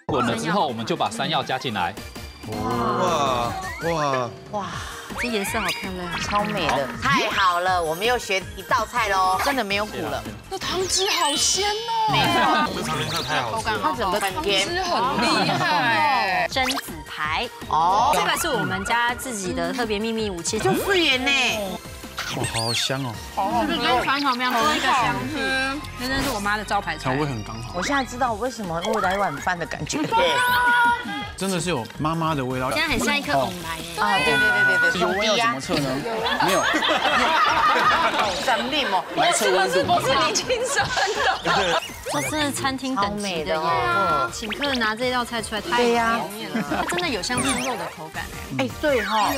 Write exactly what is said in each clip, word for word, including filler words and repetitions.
滚了之后，我们就把山药加进来。 哇哇哇， 这颜色好漂亮， 超美的，太好了，我们又学一道菜喽，真的没有苦了。 这汤汁好鲜哦！ 没错， 这常年菜太好吃了。 它整个汤甜汁很厉害。 榛子排哦， 这个是我们家自己的特别秘密武器，就就是盐呢。 哇，好香哦， 是不是跟传统面多一个香气？那真是我妈的招牌菜。 调味很刚好， 我现在知道为什么我来碗饭的感觉。 对，真的是有妈妈的味道。 现在很像一颗藕来耶。 啊，对对对对对， 油温要怎么测呢？没有， 好生命哦， 来测温度。 不是你亲生的。 这是餐厅等级的耶， 哦请客人拿这道菜出来太对呀方便了，它真的有像猪肉的口感哎。 哎，对哈。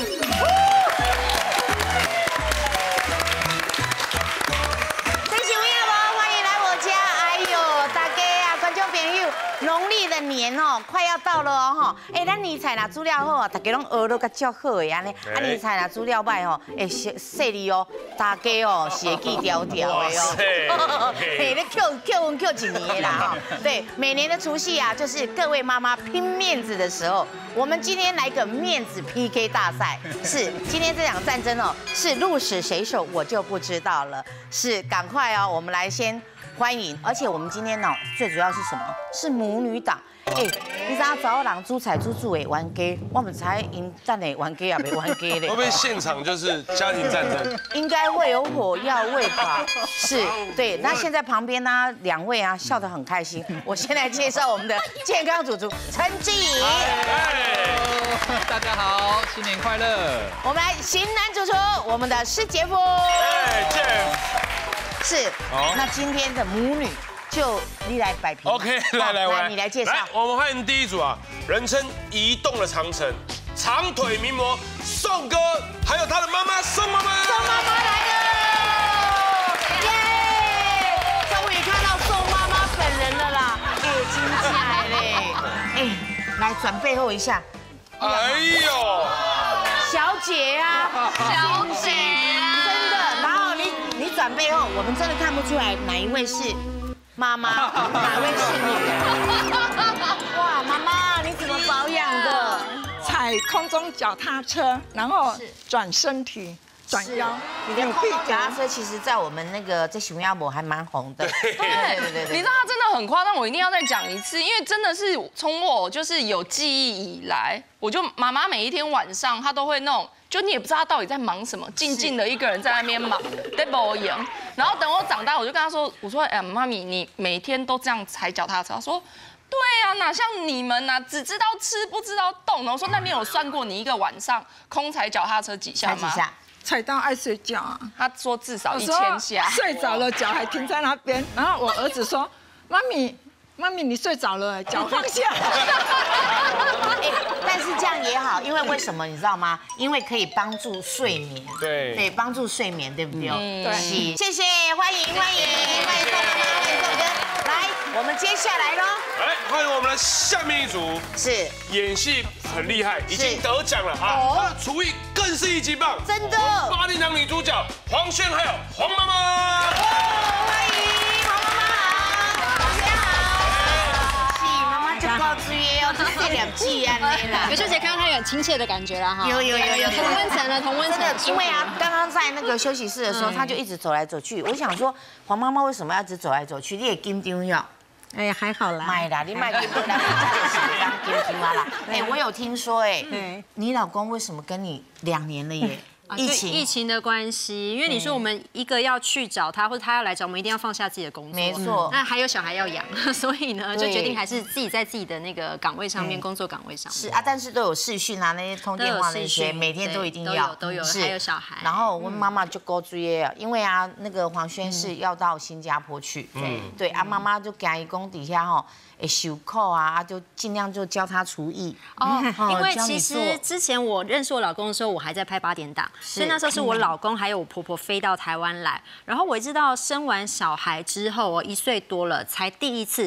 农历的年哦，快要到了哦哈！哎，咱年菜拿煮了好啊，大家拢学到个较好的安尼。啊，年菜拿煮了歹吼，哎，细哩哦，大家哦是会记条条的哦。嘿，你 Q Q 文 Q 几年的啦哈？对，每年的除夕啊，就是各位妈妈拼面子的时候。我们今天来个面子 P K 大赛，是今天这场战争哦，是鹿死谁手我就不知道了。是赶快哦，我们来先。欢迎，而且我们今天呢，最主要是什么？是母女档。哎，你知道找人煮菜煮煮的玩家，我们才赢蛋的玩家也没玩家嘞。 会不会现场就是家庭战争？ 应该会有火药味吧？是，对。那现在旁边呢，两位啊笑得很开心。我先来介绍我们的健康主厨陈志怡。 大家好，新年快乐！ 我们来型男主厨，我们的施杰夫。 哎，健。 是，那今天的母女就你来摆平。 OK， 来来来， 你来介绍。 来，我们欢迎第一组啊，人称移动的长城，长腿名模宋哥，还有他的妈妈宋妈妈。 宋妈妈来了，耶！终于看到宋妈妈本人了啦，哎，亲起来嘞，哎，来转背后一下。 哎呦， 小姐啊， 小姐啊， 真的，然后你。你转背后，我们真的看不出来哪一位是妈妈，哪位是女儿。哇，妈妈，你怎么保养的？ 踩空中脚踏车，然后转身体、转腰。 你的空中脚踏车，其实在我们那个在熊鸭脖还蛮红的。对对对对，你知道它真的很夸张，我一定要再讲一次，因为真的是从我就是有记忆以来，我就妈妈每一天晚上她都会那种。就你也不知道他到底在忙什么，静静的一个人在那边忙，在播影。然后等我长大，我就跟他说：“我说，哎，妈咪，你每天都这样踩脚踏车？”他说：“对啊，哪像你们呐、啊，只知道吃不知道动。”然后我说：“那你有算过你一个晚上空踩脚踏车几下吗？” 几下？ 踩到爱睡觉啊。 他说至少一千下。 睡着了，脚还停在那边。然后我儿子说：“妈咪。”妈咪，你睡着了，脚放下。 哎，但是这样也好，因为为什么你知道吗？因为可以帮助睡眠。 对对，帮助睡眠，对不对？ 嗯， 对。 谢谢，欢迎欢迎欢迎宋妈妈，欢迎宋哥。来，我们接下来喽。 来，欢迎我们的下面一组， 是演戏很厉害，已经得奖了啊！他的厨艺更是一级棒， 真的。 八点档女主角黄轩还有黄妈妈。 欢迎黄妈妈好，黄轩好。是妈妈就告知耶，要这两季啊啦。 刘秀姐看到她有很亲切的感觉了哈。 有有有有同温层了，同温层。 因为啊，刚刚在那个休息室的时候，她就一直走来走去。我想说，黄妈妈为什么要一直走来走去？你也紧张呀？ 哎，还好啦。 买啦，你买紧张啦，你家里是当紧张啦。哎，我有听说，哎，你老公为什么跟你两年了耶？疫情疫情的关系，因为你说我们一个要去找他，或者他要来找我们，一定要放下自己的工作， 没错。 那还有小孩要养，所以呢，就决定还是自己在自己的那个岗位上面，工作岗位上面。 是啊，但是都有视讯啊，那些通电话那些，每天都一定要都有，还有小孩。 然后我妈妈就勾追啊，因为啊，那个黄轩是要到新加坡去，对对啊，妈妈就给伊讲底下吼。手扣啊，就尽量就教他厨艺哦。因为其实之前我认识我老公的时候，我还在拍八点档，所以那时候是我老公还有我婆婆飞到台湾来。然后我一直到生完小孩之后，我一岁多了才第一次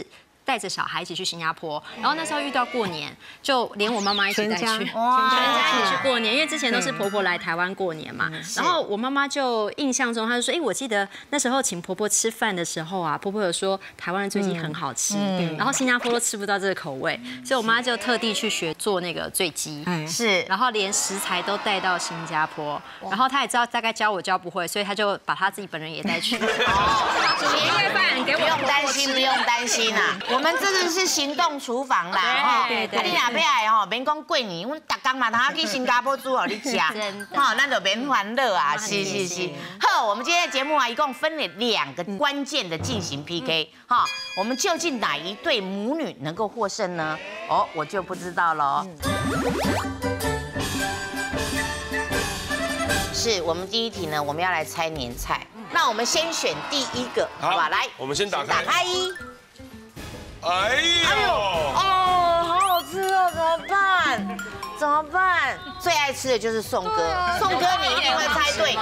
带着小孩一起去新加坡，然后那时候遇到过年，就连我妈妈一起带去，全哇家一起去过年，因为之前都是婆婆来台湾过年嘛。然后我妈妈就印象中，她就说：“哎，我记得那时候请婆婆吃饭的时候啊，婆婆有说台湾的醉鸡很好吃，然后新加坡都吃不到这个口味，所以我妈就特地去学做那个醉鸡， 是， 然后连食材都带到新加坡，然后她也知道大概教我教不会，所以她就把她自己本人也带去。年夜饭给我不用担心，不用担心啦，我们这个是行动厨房啦，哈， 对对啊，你若要来吼，免讲过年，阮逐工嘛通去新加坡煮互你食，吼，咱就免烦恼啊，是是是。好，我们今天的节目啊，一共分了两个关键的进行 P K， 哈，我们究竟哪一对母女能够获胜呢？哦，我就不知道喽。是我们第一题呢，我们要来猜年菜。那我们先选第一个，好吧？来， 我们先打开。 打开。 哎呦， 哦，好好吃哦，怎么办？怎么办？最爱吃的就是宋哥，宋哥你一定会猜对。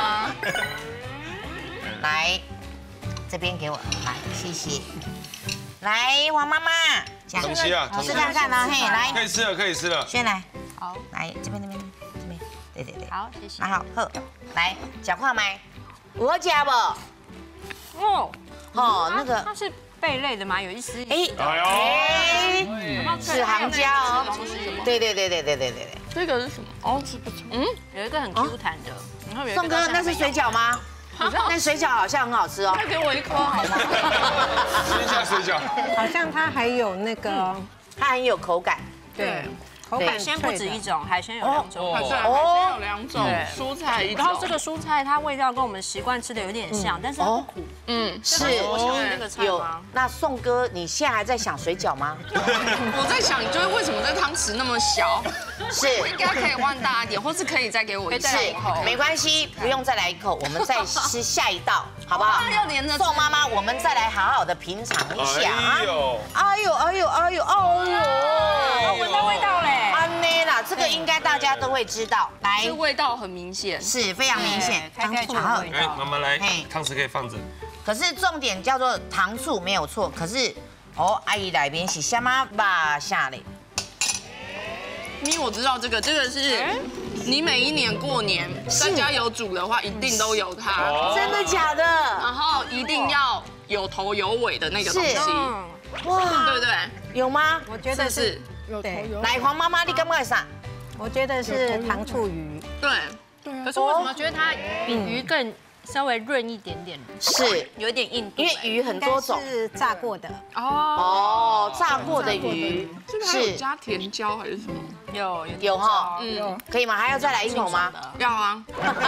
来，这边给我，来，谢谢。来，黄妈妈， 东西啊， 试看看呢，嘿，来， 可以吃了，可以吃了。 先来， 好， 来这边这边这边，对对对， 好，谢谢。 拿好，好，来，讲话没？有好吃不？ 哦， 哦，那个， 它是贝类的吗？有一丝。 哎，哎，是杭椒哦。对对对对对对对对。 这个是什么？哦，是不错。嗯， 有一个很 Q 弹的。然后有一个宋哥，那是水饺吗？那水饺好像很好吃哦。 再给我一颗好吗？ 吃一下水饺。 好像它还有那个， 它很有口感。 对，口感海鲜不止一种，海鲜有两种。 海鲜海鲜有两种，蔬菜一种。 然后这个蔬菜它味道跟我们习惯吃的有点像，但是它不苦。 嗯， 是我想的那个菜吗？ 那宋哥，你现在还在想水饺吗？ 我在想，就是为什么这汤匙那么小？ 是， 应该可以换大一点，或是可以再给我一是，没关系，不用再来一口，我们再吃下一道，好不好？ 要连着。 宋妈妈，我们再来好好的品尝一下。 哎呦， 哎呦，哎呦，哎呦，哎呦， 闻到味道嘞！ 安内啦，这个应该大家都会知道。来， 这味道很明显， 是非常明显， 开开就有味哎， 道。 妈妈来嘿， 汤匙可以放着。 可是重点叫做糖醋没有错，可是哦，阿姨来边是什么吧下嘞？ 因为我知道这个，这个是你每一年过年在家有煮的话，一定都有它， 真的假的？ 然后一定要有头有尾的那个东西， 哇， 对不对？ 有吗？ 我觉这是得是有头有。 来，黄妈妈，你干嘛啥？ 我觉得是糖醋鱼。 对。 可是为什么觉得它比鱼更稍微润一点点？ 是有一点硬度， 因为鱼很多种是炸过的。 哦， 哦，炸过的鱼这个还有加甜椒还是什么？ 有有哈， 嗯， 可以吗？还要再来一口吗？ 要啊。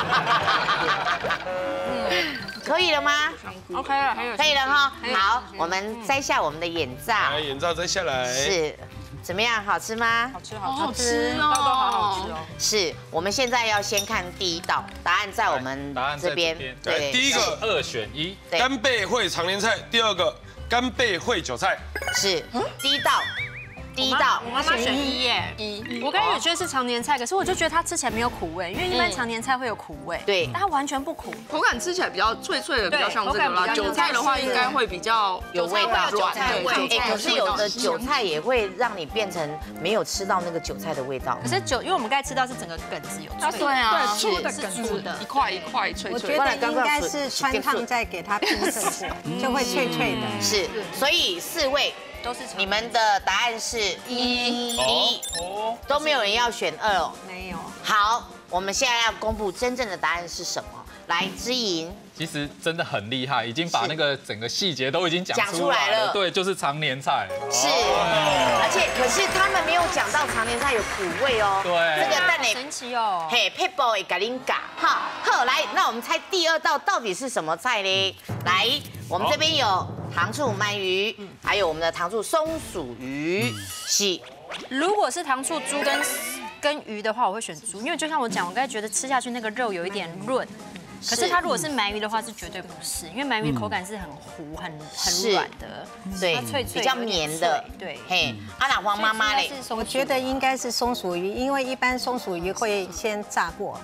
可以了吗？ OK 了，还有可以了哈。好，我们摘下我们的眼罩。 来，眼罩摘下来。 是，怎么样？好吃吗？ 好吃好好好吃， 吃都都好好吃哦。 哦。 是，我们现在要先看第一道，答案在我们答案在这边这边。 来，第一个二选一， 对干贝烩常年菜，第二个干贝烩韭菜。 是第一道，第一道我妈妈选一耶，一。我刚才也觉得是常年菜，可是我就觉得它吃起来没有苦味，因为一般常年菜会有苦味， 对但它完全不苦。 口感吃起来比较脆脆的，比较像这个啦。 口感比较韭菜的话应该会比较有味道， 软，对。 哎，可是有的韭菜也会让你变成没有吃到那个韭菜的味道可。是韭，因为我们刚才吃到是整个梗子有脆， 对啊， 对，粗的是梗子。 粗的一。块一块脆我脆的。 觉得应该是穿烫再给它拼色过，就会脆脆的。 是，所以四位都是常你们的答案是一一，都没有人要选二哦。 没有。 好，我们现在要公布真正的答案是什么？来，知莹， 其实真的很厉害，已经把那个整个细节都已经讲讲出出来来了了。对，就是常年菜。 是，而且可是他们没有讲到常年菜有苦味哦。 对这个蛋好嘞， 神奇哦。 嘿，配包会给您嘎哈。好，来，那我们猜第二道到底是什么菜呢？来，我们这边有糖醋鳗鱼，还有我们的糖醋松鼠鱼，是如果是糖醋猪跟跟鱼的话，我会选猪，因为就像我讲，我刚才觉得吃下去那个肉有一点润。可是它如果是鳗鱼的话，是绝对不是，因为鳗鱼口感是很糊、很很软的， 对它脆脆比较绵的， 对。 嘿，阿奶黄妈妈嘞， 我觉得应该是松鼠鱼，因为一般松鼠鱼会先炸过。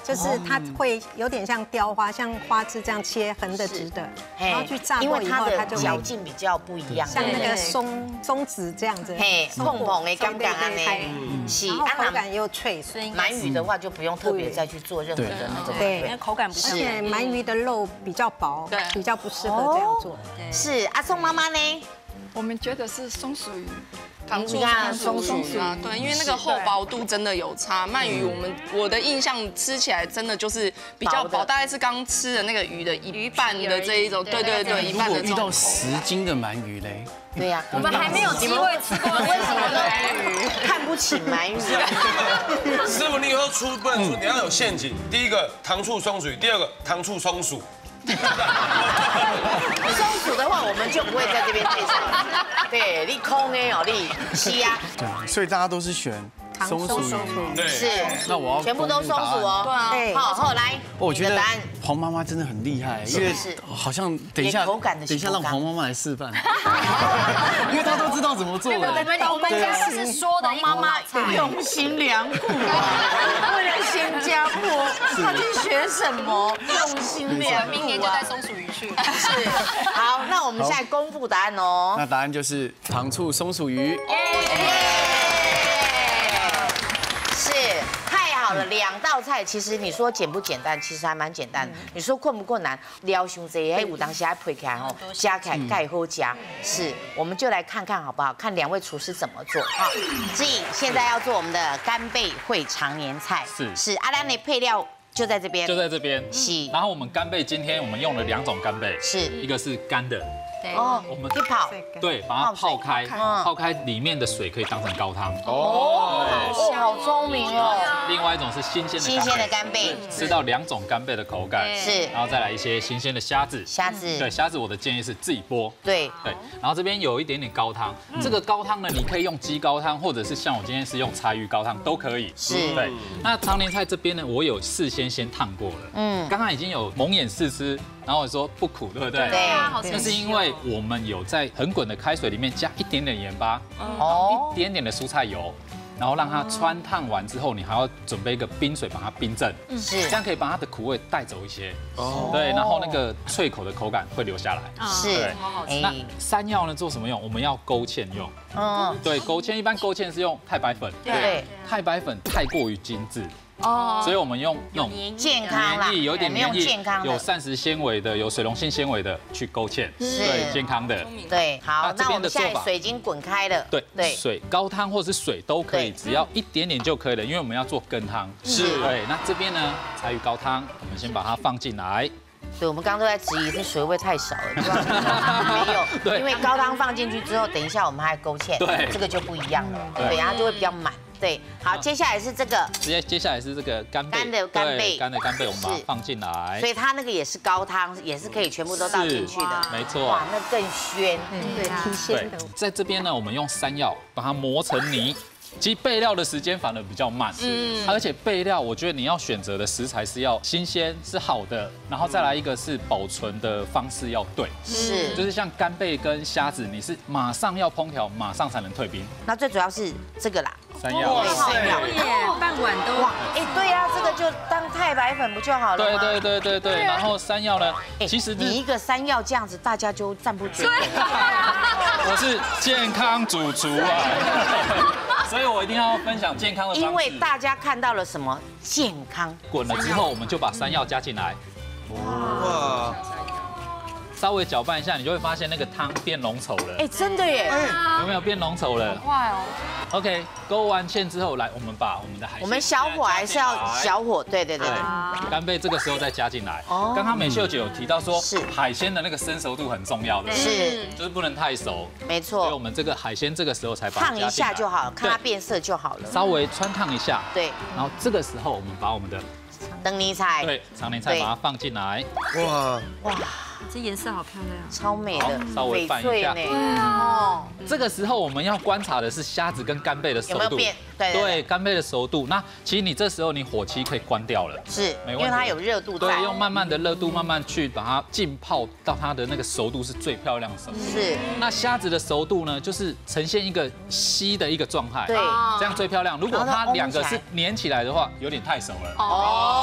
就是它会有点像雕花，像花枝这样切横的、直的，然后去炸过以后，它就嚼劲比较不一样， 像那个松松子这样子， 嘿，碰碰的刚刚啊呢，是， 然后口感又脆，所以鳗鱼的话就不用特别再去做任何的那个， 对， 因为口感不是。 而且鳗鱼的肉比较薄，比较不适合这样做。 是阿宋妈妈呢？ 我们觉得是松鼠鱼。 糖醋松鼠鱼啊，对，因为那个厚薄度真的有差。鳗鱼我们我的印象吃起来真的就是比较薄，大概是刚吃的那个鱼的一半的这一种，对对对，一半的这种。 遇到十斤的鳗鱼嘞？ 对呀， 我们还没有机会吃过为什么鳗鱼？看不起鳗鱼。 师傅，你以后出不能出，你要有陷阱。第一个糖醋松鼠鱼，第二个糖醋松鼠。 松鼠的话，我们就不会在这边介绍。对，你空的哦，你是啊。 对，所以大家都是选松鼠鱼。 对， 是。 那我要全部都松鼠哦。对啊。好，后来。 我觉得答案黄妈妈真的很厉害，因为好像等一下，等一下让黄妈妈来示范，因为她都知道怎么做。 我们我们家是说的， 妈妈用心良苦啊，为了新加坡，她去学什么？用心良苦。 明年就带松鼠鱼去。 是。好，那我们现在公布答案哦。 那答案就是糖醋松鼠鱼。 是。太好了，两道菜，其实你说简不简单，其实还蛮简单。你说困不困难，撩胸这些有当时还配起来哦，加起来盖好加。是，我们就来看看好不好？看两位厨师怎么做。好，所以现在要做我们的干贝烩常年菜。 是是，阿兰的配料就在这边， 就在这边。 是。 然后我们干贝今天我们用了两种干贝， 是一个是干的。 哦， 我们一泡， 对，把它泡开，泡开里面的水可以当成高汤。 哦，好聪明哦。 另外一种是新鲜的新鲜的干贝， 吃到两种干贝的口感。 是， 然后再来一些新鲜的虾子。 虾子， 对，虾子我的建议是自己剥。 对对，然后这边有一点点高汤，这个高汤呢，你可以用鸡高汤，或者是像我今天是用柴鱼高汤都可以。 是， 对。那常年菜这边呢，我有事先先烫过了。嗯，刚刚已经有蒙眼试吃。然后我说不苦，对不对？ 对啊， 那是因为我们有在很滚的开水里面加一点点盐巴， 哦， 一点点的蔬菜油，然后让它穿烫完之后，你还要准备一个冰水把它冰镇， 是， 这样可以把它的苦味带走一些。哦，对，然后那个脆口的口感会留下来。 是， 那山药呢做什么用？我们要勾芡用。嗯，对，勾芡一般勾芡是用太白粉， 对， 太白粉太过于精致。哦，所以我们用那种健康啦， 有点黏液， 有膳食纤维的，有水溶性纤维的去勾芡，对，健康的。 对，好，那我们现在水已经滚开了， 对对，水高汤或是水都可以，只要一点点就可以了，因为我们要做羹汤。 是， 对，那这边呢，柴鱼高汤，我们先把它放进来。 对，我们刚刚都在质疑是水会不会太少了，没有，因为高汤放进去之后，等一下我们还勾芡，对，这个就不一样了，对，然后就会比较满。对，好，接下来是这个， 接接下来是这个干贝， 干的干贝， 干的干贝，我们把它放进来， 所以它那个也是高汤，也是可以全部都倒进去的， 没错， 哇，那更鲜， 对，挺鲜的。 在这边呢，我们用山药把它磨成泥。其实备料的时间反而比较慢，嗯，而且备料我觉得你要选择的食材是要新鲜是好的，然后再来一个是保存的方式要对， 是， 就是像干贝跟虾子，你是马上要烹调，马上才能退冰。 那最主要是这个啦， 山药， 山药耶，半碗都哇，哎，对呀，这个就当太白粉不就好了吗？ 对对对对对，然后山药呢，其实你一个山药这样子，大家就赞不绝口。 我是健康主厨啊。所以我一定要分享健康的方式。 因为大家看到了什么健康？ 滚了之后，我们就把山药加进来。哇！稍微搅拌一下，你就会发现那个汤变浓稠了。 哎，真的耶！ 有没有变浓稠了？ 快哦。 OK， 勾完芡之后，来，我们把我们的海鲜， 我们小火还是要小火，对对对。 干贝这个时候再加进来。哦。刚刚美秀姐有提到说，是海鲜的那个生熟度很重要的， 是， 就是不能太熟。 没错。 所以我们这个海鲜这个时候才把它烫一下就好，看它变色就好了。 稍微穿烫一下。 对。 然后这个时候我们把我们的灯泥菜， 对，常年菜把它放进来。 哇哇。这颜色好漂亮， 超美的， 稍微拌一下。 对啊， 这个时候我们要观察的是虾子跟干贝的熟度， 有没有变？对对，干贝的熟度。那其实你这时候你火气可以关掉了， 是，因为它有热度在。 对，用慢慢的热度慢慢去把它浸泡到它的那个熟度是最漂亮的熟度。 是。 那虾子的熟度呢，就是呈现一个稀的一个状态， 对， 这样最漂亮。如果它两个是粘起来的话，有点太熟了。哦。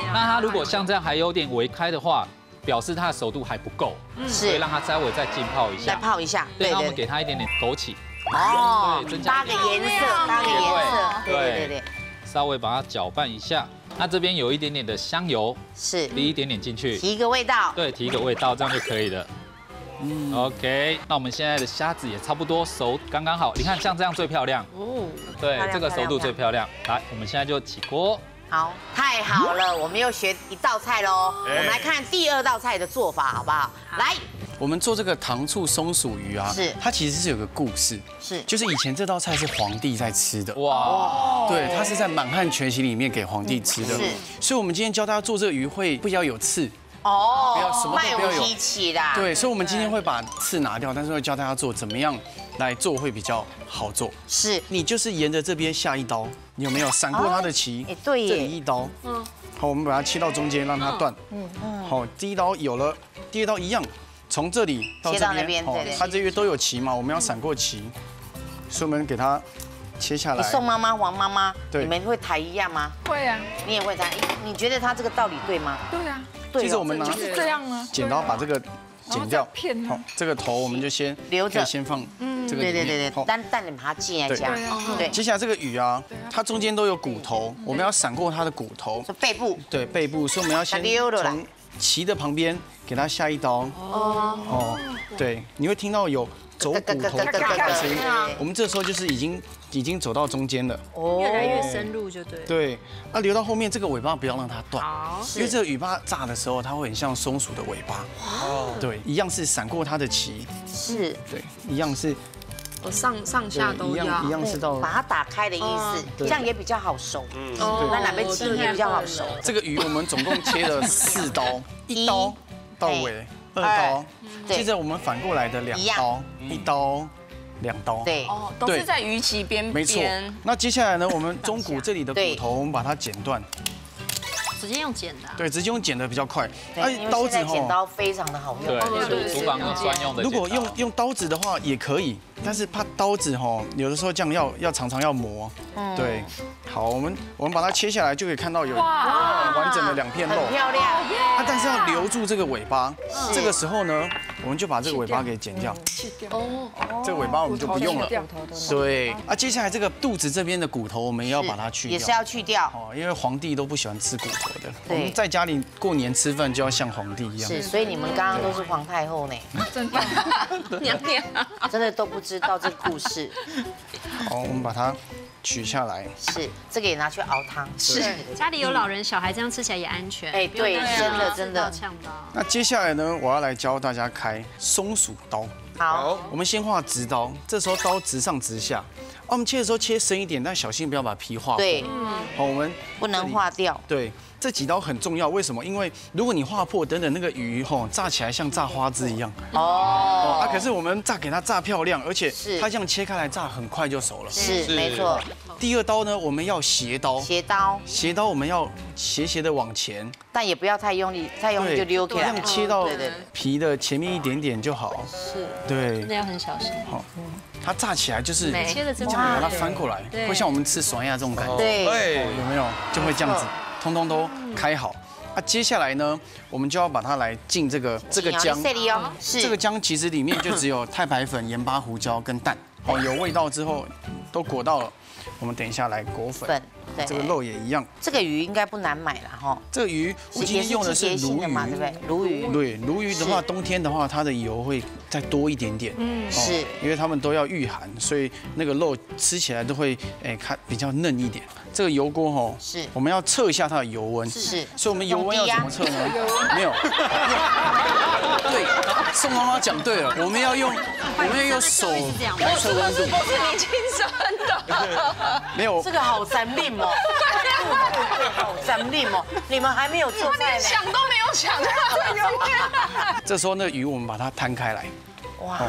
那它如果像这样还有点微开的话，表示它的熟度还不够，所以让它稍微再浸泡一下。 再泡一下。 对，那我们给它一点点枸杞。 哦，搭个颜色，搭个颜色。对对对对。 稍微把它搅拌一下。那这边有一点点的香油， 是滴一点点进去， 提一个味道。 对，提一个味道，这样就可以了。嗯 ，OK， 那我们现在的虾子也差不多熟，刚刚好。你看，像这样最漂亮哦。对，这个熟度最漂亮。来，我们现在就起锅。 好，太好了，我们又学一道菜喽。我们来看第二道菜的做法，好不好？来， 我们做这个糖醋松鼠鱼啊， 是它其实是有个故事， 是就是以前这道菜是皇帝在吃的。哇，对，它是在满汉全席里面给皇帝吃的。是，所以我们今天教大家做这个鱼会不要有刺。哦，不要什么都不要有，对，所以我们今天会把刺拿掉，但是会教大家做怎么样来做会比较好做。 是， 你就是沿着这边下一刀，你有没有闪过它的鳍？ 哎，对， 这里一刀，嗯，好，我们把它切到中间，让它断。嗯嗯，好，第一刀有了，第二刀一样，从这里到这边，哦，它这边都有鳍嘛，我们要闪过鳍，所以我们给它切下来。 宋妈妈、王妈妈， 对， 你们会抬一样吗？ 会啊， 你也会抬。你觉得他这个道理对吗？ 对啊。 其实我们拿就是这样啊， 剪刀把这个剪掉，好，这个头我们就先留着， 先放这个里面。 对对对对，但但你把它进来加。 对，接下来这个鱼啊，它中间都有骨头，我们要闪过它的骨头。 背部。对， 背部，所以我们要先从鳍的旁边给它下一刀。哦哦，对，你会听到有走骨头的声音，我们这时候就是已经已经走到中间了， 越来越深入就对。 对，那留到后面这个尾巴不要让它断，因为这个尾巴炸的时候它会很像松鼠的尾巴。哦，对，一样是闪过它的鳍， 是， 对，一样是， 我上上下都要， 一样是到把它打开的意思，这样也比较好熟。嗯，那哪边切也比较好熟。 这个鱼我们总共切了四刀，一刀到尾。二刀，接着我们反过来的两刀，一刀，两刀， 对， 哦，都是在鱼鳍边边。 没错。那接下来呢，我们中骨这里的骨头，我们把它剪断。 直接用剪的。 对，直接用剪的比较快。 哎，刀子剪刀非常的好用。 对，厨房有专用的。 如果用用刀子的话也可以，但是怕刀子哈，有的时候这样要要常常要磨。对。好，我们我们把它切下来，就可以看到有完整的两片肉， 很漂亮。 啊，但是要留住这个尾巴。这个时候呢，我们就把这个尾巴给剪掉。哦，这个尾巴我们就不用了。对。啊，接下来这个肚子这边的骨头，我们也要把它去掉。 也是要去掉。 哦，因为皇帝都不喜欢吃骨头的。我们在家里过年吃饭就要像皇帝一样。 是，所以你们刚刚都是皇太后呢。 真的。娘娘。 真的都不知道这个故事。 好，我们把它取下来。 是，这个也拿去熬汤。 是，家里有老人小孩，这样吃起来也安全。 哎，对，真的真的。 那接下来呢，我要来教大家开松鼠刀。 好， 我们先画直刀，这时候刀直上直下。啊，我们切的时候切深一点，但小心不要把皮划破。 对， 好，我们不能划掉。 对。这几刀很重要，为什么？因为如果你划破，等等那个鱼吼炸起来像炸花枝一样。哦。啊，可是我们炸给它炸漂亮，而且它这样切开来炸很快就熟了。 是，没错。 第二刀呢，我们要斜刀。 斜刀。斜刀我们要斜斜的往前， 但也不要太用力，太用力就溜开。 这样切到皮的前面一点点就好。 是。 对。 真的要很小心。好。 它炸起来就是切的真这样把它翻过来，会像我们吃酸鸭这种感觉。 对。 有没有？就会这样子。通通都开好，啊，接下来呢，我们就要把它来进这个这个姜，这个姜其实里面就只有太白粉、盐巴、胡椒跟蛋，哦，有味道之后都裹到了，我们等一下来裹粉，这个肉也一样。 这个鱼应该不难买了哈。 这个鱼我今天用的是鲈鱼， 对不对？鲈鱼。 对，鲈鱼的话，冬天的话，它的油会再多一点点， 嗯，是， 因为它们都要御寒，所以那个肉吃起来都会哎看比较嫩一点。这个油锅吼， 是， 我们要测一下它的油温， 是， 所以我们油温要怎么测呢？没有，对，宋妈妈讲对了，我们要用，我们要用手来测温度， 不是你亲生的， 没有， 这个好残忍哦，好残忍哦，你们还没有做菜呢， 想都没有想到这个， 这时候那个鱼我们把它摊开来，哇。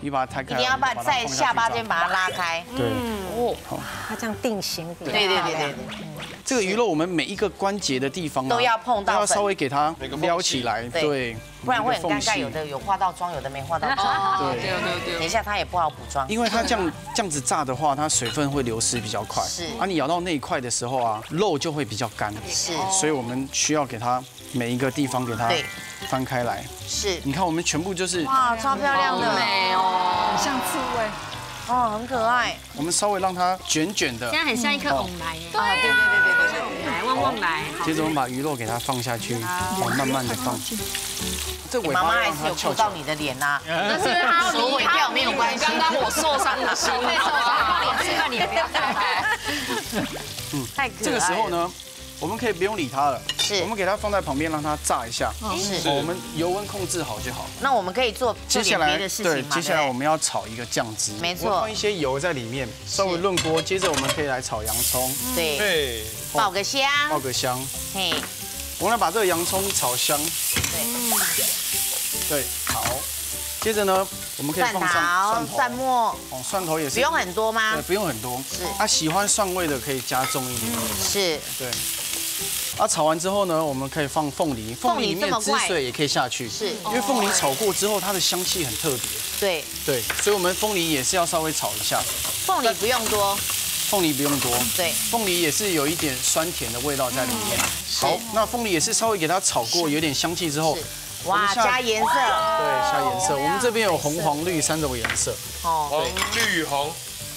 你把它摊开， 一定要把在下巴尖把它拉开。 对， 哦， 它这样定型比较对对漂亮对对对。 这个鱼肉我们每一个关节的地方都要碰到， 都要稍微给它撩起来，对， 不然会很尴尬。有的有化到妆，有的没化到妆。 对对对对。 等一下它也不好补妆， 因为它这样这样子炸的话，它水分会流失比较快。 是。 啊，你咬到那一块的时候啊，肉就会比较干。 是。 所以我们需要给它每一个地方给它翻开来。 是。 你看我们全部就是哇，超漂亮的， 美哦， 像刺猬。 哦，很可爱。 我们稍微让它卷卷的， 现在很像一颗翁来。 对对对对对对， 来旺旺来。 接着我们把鱼肉给它放下去，好，慢慢的放。这尾妈妈还巴让它是有翘起来。 顾到你的脸呐， 但是他手毁掉没有关系。 刚刚我受伤的心， 示范你不要再来。 嗯， 太可爱了。 这个时候呢，我们可以不用理它了， 是我们给它放在旁边让它炸一下。 是。 我们油温控制好就好。 那我们可以做做点接下来别的事情嘛？ 接下来我们要炒一个酱汁， 没错我放一些油在里面，稍微润锅。接着我们可以来炒洋葱， 对， 对， 爆个香， 爆个香。 嘿， 我们来把这个洋葱炒香。 对， 对，好。接着呢，我们可以蒜放上头、 蒜头， 蒜末， 哦，蒜头也是不用很多吗对，？不用很多。 是啊，喜欢蒜味的可以加重一点点。 是， 对。啊，炒完之后呢，我们可以放凤梨，凤梨里面的汁水也可以下去， 是因为凤梨炒过之后，它的香气很特别。 对， 对，所以我们凤梨也是要稍微炒一下。 凤梨不用多， 凤梨不用多， 对， 凤梨也是有一点酸甜的味道在里面。好，那凤梨也是稍微给它炒过，有点香气之后， 哇，加颜色， 对，下颜色。我们这边有红、黄、绿三种颜色。 哦， 红绿红。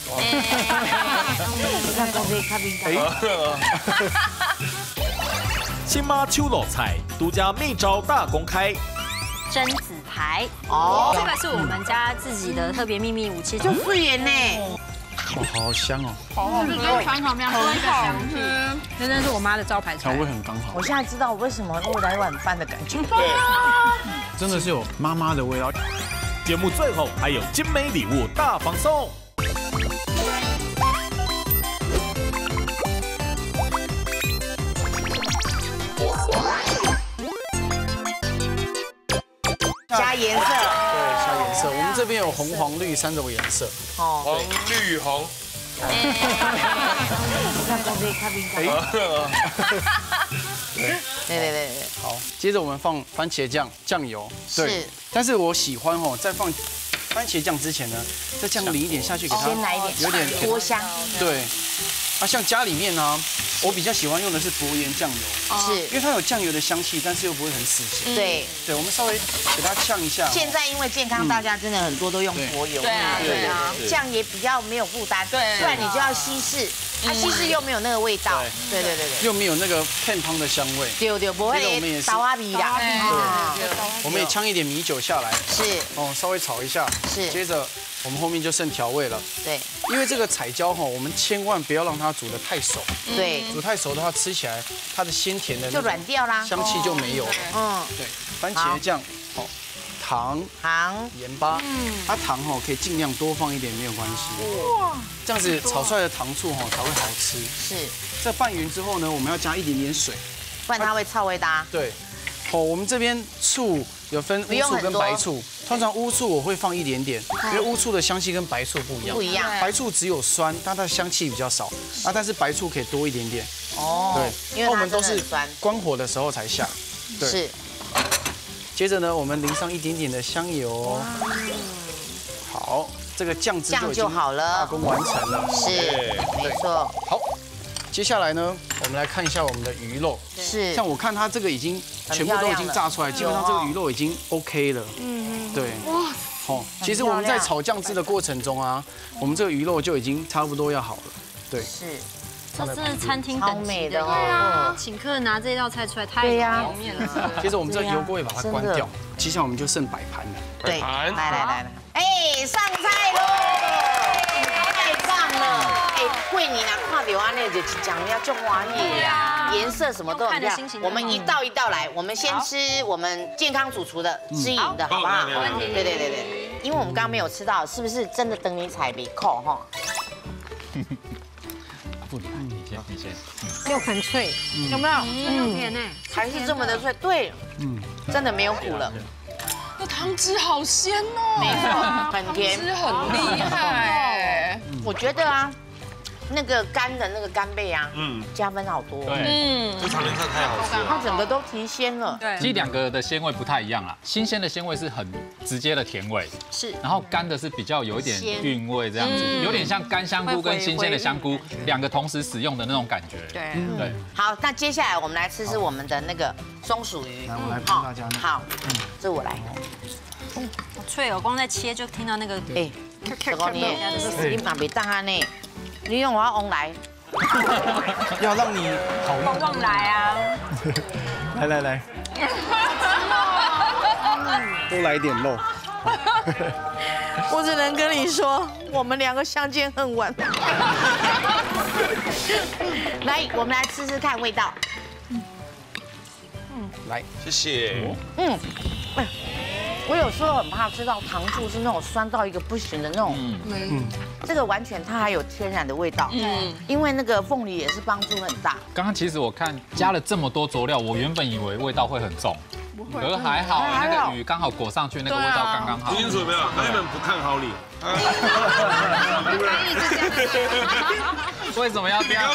你看公司咖啡新妈秋老菜独家秘招大公开， 榛子排哦这个是我们家自己的特别秘密武器， 就素颜呢， 哇，好香哦！ 是跟传统面多一个香气，那真的是我妈的招牌菜。 调味很刚好我，现在知道为什么会来晚饭的感觉。 真的是有妈妈的味道。 节目最后还有精美礼物大放送。 加颜色， 对，下颜色。我们这边有红、黄、绿三种颜色。 哦， 红绿红。 你看公司咖啡对对对对， 好，接着我们放番茄酱、酱油。对是， 但是我喜欢哦，在放番茄酱之前呢，再酱淋一点下去给它， 先来一点， 有点多香， 对。啊，像家里面呢，我比较喜欢用的是薄盐酱油， 是因为它有酱油的香气，但是又不会很死咸。 对。 对，我们稍微给它呛一下。 现在因为健康，大家真的很多都用薄油， 对啊对啊， 这样也比较没有负担， 对不然你就要稀释，它稀释又没有那个味道，对对对对， 又没有那个片汤的香味。 对对，不会倒阿米啦， 我们也呛一点米酒下来， 是哦，稍微炒一下， 是接着我们后面就剩调味了。 对因为这个彩椒哈，我们千万不要让它煮得太熟， 对， 煮太熟的话，吃起来它的鲜甜的就软掉啦， 香气就没有了。 嗯， 对，番茄酱，好，糖、 糖， 盐巴，它糖哈可以尽量多放一点，没有关系。哇，这样子炒出来的糖醋哈才会好吃。 是， 这拌匀之后呢，我们要加一点点水， 不然它会臭味搭。 对，哦，我们这边醋有分乌醋跟白醋，通常乌醋我会放一点点，因为乌醋的香气跟白醋不一样。 不一样， 白醋只有酸，但它的香气比较少啊，但是白醋可以多一点点。 哦， 对， 因为它我们都是真的很酸， 关火的时候才下。对， 是， 接着呢，我们淋上一点点的香油。好，这个酱汁酱就好大了， 功完成了。 是，没错， 好，接下来呢，我们来看一下我们的鱼肉。 是， 像我看它这个已经全部都已经炸出来，基本上这个鱼肉已经 OK 了。嗯，对。哇，好，其实我们在炒酱汁的过程中啊，我们这个鱼肉就已经差不多要好了。对， 是， 这是餐厅等级的， 对啊，请客人拿这道菜出来太表面了。 接着我们这个油锅也把它关掉，接下来我们就剩摆盘了。 对，来来来来，哎，上菜喽！太棒了！哎，桂你拿看到安那就讲要种花叶呀，颜色什么都很漂亮。我们一道一道来，我们先吃我们健康主厨的知颖的好不好？没问题。对对对对，因为我们刚刚没有吃到，是不是真的等你踩鼻扣哈？ 不，你先，你先。 又很脆， 有没有？ 嗯，甜呢， 还是这么的脆？对，嗯，真的没有苦了。 那汤汁好鲜哦， 没错，很甜， 汁很厉害。 我觉得啊。那个干的那个干贝啊，嗯，加分好多。 对， 嗯， 这常年菜太好吃了， 它整个都提鲜了。 对， 其实两个的鲜味不太一样啦，新鲜的鲜味是很直接的甜味， 是， 然后干的是比较有一点韵味这样子，有点像干香菇跟新鲜的香菇两个同时使用的那种感觉。 对对。 好，那接下来我们来吃吃我们的那个松鼠鱼。 来，我来帮大家。 好，这我来。 好脆哦，光在切就听到那个哎，这个你你马别当啊呢。你用我要翁来， 要让你好旺旺来啊！ 来来来，多来一点肉。 我只能跟你说，我们两个相见恨晚。来，我们来吃吃看味道。 嗯，来， 谢谢。 嗯，哎。我有时候很怕吃到糖醋是那种酸到一个不行的那种，嗯，这个完全它还有天然的味道，嗯，因为那个凤梨也是帮助很大。 刚刚其实我看加了这么多佐料，我原本以为味道会很重，可是还好，那个鱼刚好裹上去，那个味道刚刚好。 听清楚没有？他原本不看好你。 为什么要这样？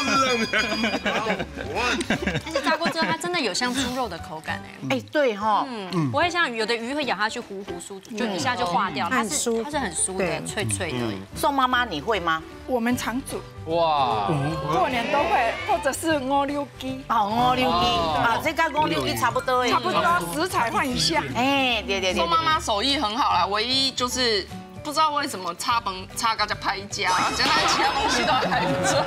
但是炸过之后，它真的有像猪肉的口感哎。 哎，对哈， 嗯，不会像有的鱼会咬下去糊糊酥，就一下就化掉，它是它是很酥的，脆脆的。 宋妈妈，你会吗？ 我们常煮， 哇， 过年都会，或者是五柳鸡。 哦，五柳鸡，啊，这跟五柳鸡差不多哎。 差不多，食材换一下。 哎，对对对。 宋妈妈手艺很好啦，唯一就是。不知道为什么插崩插个叫拍家，现在其他东西都还不错。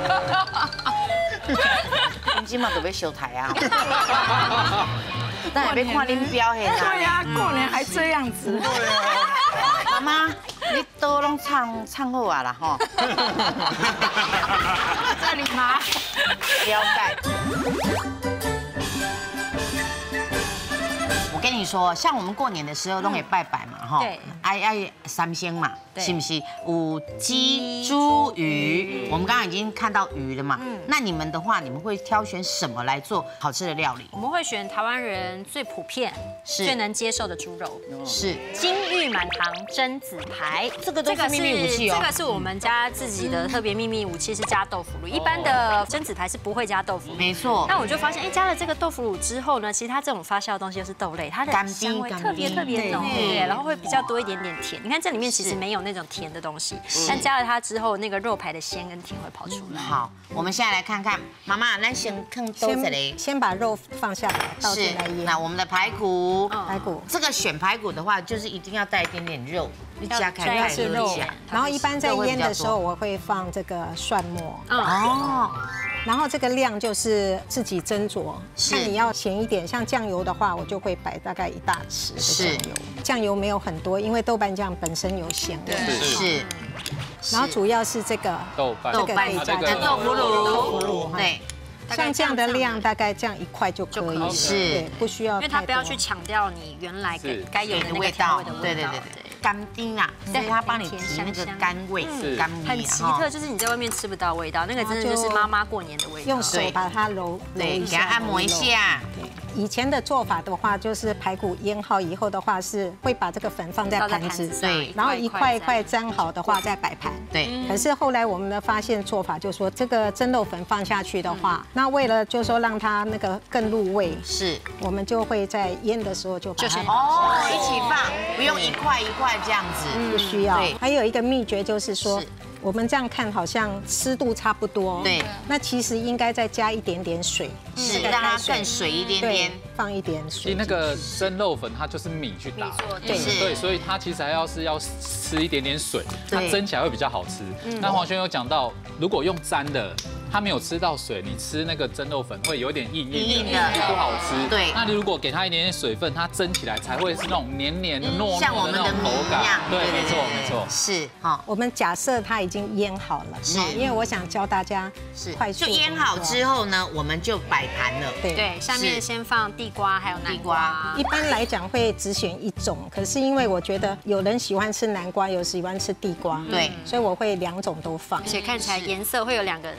你今晚准备修台啊？那也别看恁表现啊。 对呀，过年还这样子。 对啊。 妈妈，你都拢唱唱好啊啦吼。 这里吗？ 了解。我跟你说，像我们过年的时候都可以拜拜嘛，哈，爱爱三鲜嘛，是不是？有鸡、猪、鱼，我们刚刚已经看到鱼了嘛，那你们的话，你们会挑选什么来做好吃的料理？ 我们会选台湾人最普遍、最能接受的猪肉， 是金玉满堂榛子排， 这个都是秘密武器哦。 这个是我们家自己的特别秘密武器，是加豆腐乳。一般的榛子排是不会加豆腐乳， 没错。 那我就发现，哎，加了这个豆腐乳之后呢，其实它这种发酵的东西又是豆类，它的香味特别特别浓，对，然后会比较多一点点甜。你看这里面其实没有那种甜的东西，但加了它之后，那个肉排的鲜跟甜会跑出来。 好，我们现在来看看，妈妈，那先看豆子嘞， 先把肉放下来，倒进来腌。 那我们的排骨， 排骨， 这个选排骨的话，就是一定要带一点点肉，你加开开是肉。然后一般在腌的时候，我会放这个蒜末。哦。然后这个量就是自己斟酌，看你要咸一点，像酱油的话，我就会摆大概一大匙的酱油。酱油没有很多，因为豆瓣酱本身有咸味。 是。 然后主要是这个豆瓣， 豆瓣这个豆腐乳，豆腐乳，对。 像这样的量，大概这样一块就可以， 是， 不需要。 因为它不要去抢掉你原来该有的味道， 对对对对。干丁啊，所以它帮你提那个甘味，甘味， 很奇特，就是你在外面吃不到味道，那个真的就是妈妈过年的味道。 用手把它揉， 对，给它按摩一下。 以前的做法的话，就是排骨腌好以后的话，是会把这个粉放在盘子， 对， 然后一块一块沾好的话再摆盘， 对。 可是后来我们的发现做法就是说，这个蒸肉粉放下去的话，那为了就是说让它那个更入味， 是， 我们就会在腌的时候就把它哦一起放，不用一块一块这样子， 不需要。还有一个秘诀就是说。我们这样看好像湿度差不多， 对， 那其实应该再加一点点水， 是让它更水一点点， 放一点水。 那个蒸肉粉它就是米去打， 对对，所以它其实还要是要吃一点点水，它蒸起来会比较好吃。那黄轩有讲到，如果用沾的，它没有吃到水，你吃那个蒸肉粉会有点硬硬的，不好吃。 对， 那你如果给它一点点水分，它蒸起来才会是那种黏黏糯糯像我们的口感。 对， 没错没错， 是哈。 我们假设它已经腌好了，是，因为我想教大家是快速。 就腌好之后呢，我们就摆盘了。 对对，下面先放地瓜还有南瓜。 一般来讲会只选一种，可是因为我觉得有人喜欢吃南瓜，有喜欢吃地瓜， 对， 所以我会两种都放， 而且看起来颜色会有两个金玉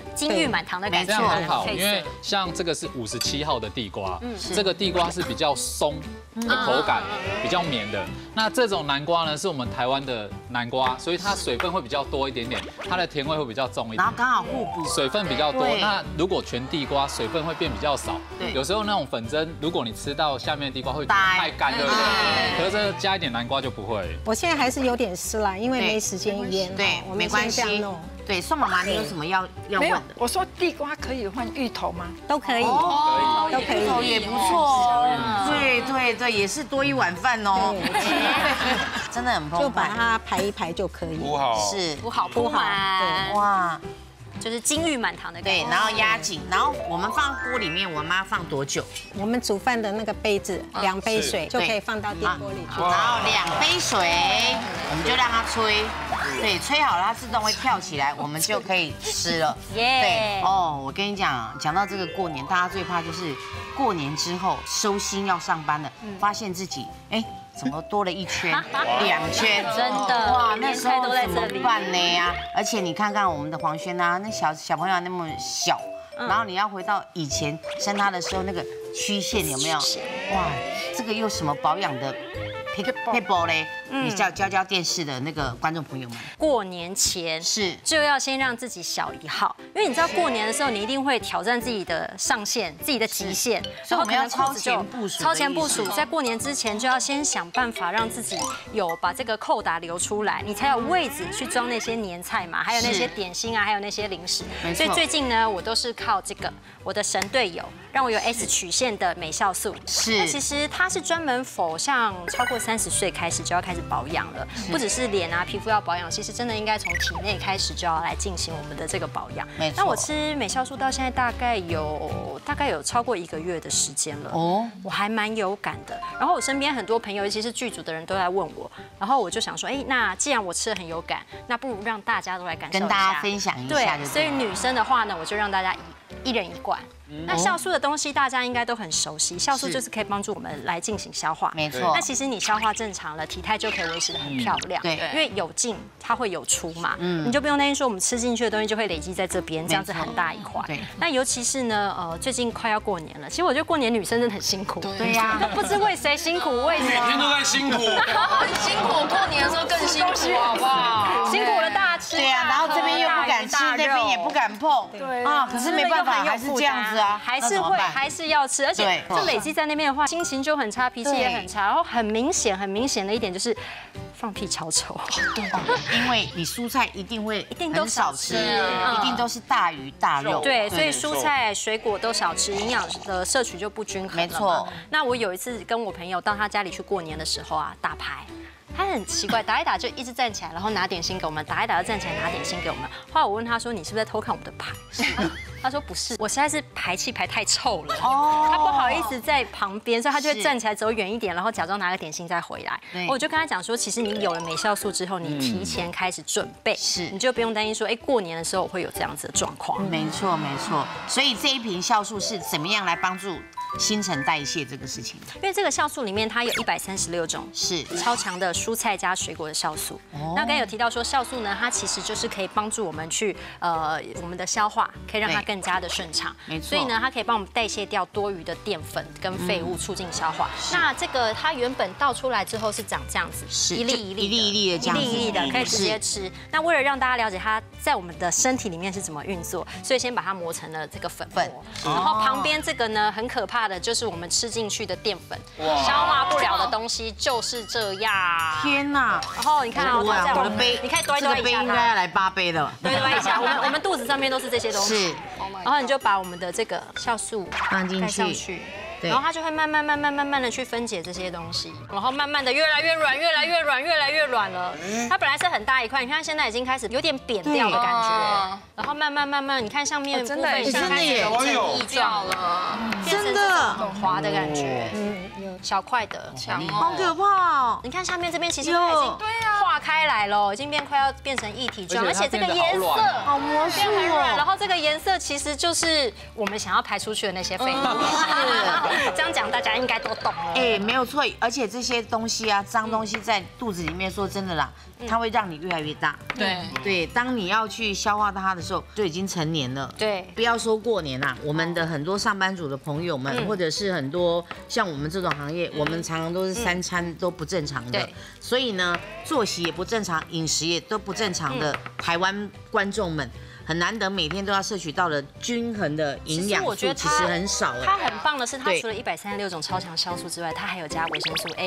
满堂的感觉， 这样很好。因为像这个是五十七号的地瓜，这个地瓜是比较松的口感，比较绵的。那这种南瓜呢，是我们台湾的南瓜，所以它水分会比较多一点点，它的甜味会比较重一点。 然后刚好互补， 水分比较多。那如果全地瓜水分会变比较少，有时候那种粉蒸，如果你吃到下面的地瓜会太干，对不对？可是这加一点南瓜就不会。 我现在还是有点湿啦，因为没时间腌。 对，没关系。对，宋妈妈，你有什么要要问的？ 我说地瓜可以换芋头吗？ 都可以， 哦， 都可以， 芋头也不错。对对对，也是多一碗饭哦。真的很澎湃， 就把它排一排就可以。 铺好， 是铺好铺满， 哇。 就是金玉满堂的感觉。 对，然后压紧，然后我们放锅里面，我妈放多久？ 我们煮饭的那个杯子，两杯水就可以放到电锅里去。 然后两杯水，我们就让它吹，对，吹好了它自动会跳起来，我们就可以吃了。 耶！ 对哦，我跟你讲，讲到这个过年，大家最怕就是过年之后收心要上班了，发现自己哎。怎么多了一圈、两圈？ 真的哇，那时候怎么办呢呀？而且你看看我们的黄轩啊，那小小朋友那么小，然后你要回到以前生他的时候那个曲线有没有？哇，这个又什么保养的配包嘞？你教教教电视的那个观众朋友们， 过年前是就要先让自己小一号，因为你知道过年的时候你一定会挑战自己的上限、自己的极限， 所以我们要超前部署。 超前部署，在过年之前就要先想办法让自己有把这个扣打留出来，你才有位置去装那些年菜嘛，还有那些点心啊，还有那些零食。所以最近呢，我都是靠这个我的神队友，让我有 S 曲线的美酵素。 是， 其实它是专门否像超过三十岁开始就要开始保养了，不只是脸啊皮肤要保养，其实真的应该从体内开始就要来进行我们的这个保养。 没错。 那我吃美酵素到现在大概有大概有超过一个月的时间了，哦，我还蛮有感的。然后我身边很多朋友，尤其是剧组的人都在问我，然后我就想说，哎，那既然我吃的很有感，那不如让大家都来感受一下， 跟大家分享一下。 对，所以女生的话呢，我就让大家一一人一罐。那酵素的东西大家应该都很熟悉，酵素就是可以帮助我们来进行消化。 没错。 那其实你消化正常了，体态就可以维持得很漂亮。对，因为有进它会有出嘛，嗯，你就不用担心说我们吃进去的东西就会累积在这边，这样子很大一块。对。那尤其是呢，呃，最近快要过年了，其实我觉得过年女生真的很辛苦。 对呀。 不知为谁辛苦为谁。 每天都在辛苦。 很辛苦，过年的时候更辛苦，好不好？ 辛苦了大家吃。 对呀，然后这边又不敢吃，那边也不敢碰。对。啊，可是没办法，还是这样子啊， 还是会。还是要吃，而且这累积在那边的话，心情就很差，脾气也很差。然后很明显、很明显的一点就是放屁超臭。 对，因为你蔬菜一定会一定都少吃，一定都是大鱼大肉。 对，所以蔬菜、水果都少吃，营养的摄取就不均衡了。没错。那我有一次跟我朋友到他家里去过年的时候啊，打牌。他很奇怪，打一打就一直站起来，然后拿点心给我们，打一打就站起来拿点心给我们。后来我问他说：“你是不是在偷看我们的牌？”他说：“不是，我实在是排气排太臭了。”哦，他不好意思在旁边，所以他就会站起来走远一点，然后假装拿个点心再回来。我就跟他讲说，其实你有了美酵素之后，你提前开始准备，是你就不用担心说，哎，过年的时候我会有这样子的状况。 没错，没错。所以这一瓶酵素是怎么样来帮助新陈代谢这个事情？ 因为这个酵素里面它有一百三十六种是超强的蔬菜加水果的酵素。那刚才有提到说酵素呢，它其实就是可以帮助我们去呃我们的消化，可以让它更加的顺畅。没错。所以呢，它可以帮我们代谢掉多余的淀粉跟废物，促进消化。那这个它原本倒出来之后是长这样子，是一粒一粒一粒一粒的这样子， 一粒一粒的可以直接吃。那为了让大家了解它在我们的身体里面是怎么运作，所以先把它磨成了这个粉末。然后旁边这个呢，很可怕的就是我们吃进去的淀粉，消化不了的东西就是这样。 天哪！ 然后你看啊，我的杯，你看端一端一下， 这个杯应该要来八杯了。 对，端一下，我们我们肚子上面都是这些东西。是。然后你就把我们的这个酵素放进去。然后它就会慢慢、慢慢、慢慢的去分解这些东西，然后慢慢的越来越软、越来越软、越来越软了。它本来是很大一块，你看现在已经开始有点扁掉的感觉。然后慢慢、慢慢，你看上面部分已经开始有成液状了， 真的很滑的感觉。嗯，有小块的， 好可怕哦！ 你看下面这边其实它已经化开来了，已经变快要变成一体状，而且这个颜色好魔术哦。然后这个颜色其实就是我们想要排出去的那些废物。这样讲大家应该都懂了。 哎，没有错，而且这些东西啊，脏东西在肚子里面，说真的啦，它会让你越来越大。对对，当你要去消化它的时候就已经成年了。 对， 不要说过年啦，我们的很多上班族的朋友们，或者是很多像我们这种行业，我们常常都是三餐都不正常的，所以呢，作息也不正常，饮食也都不正常的台湾观众们。很难得每天都要摄取到的均衡的营养素，其实很少哎。 它很棒的是，它除了一百三十六种超强酵素之外，它还有加维生素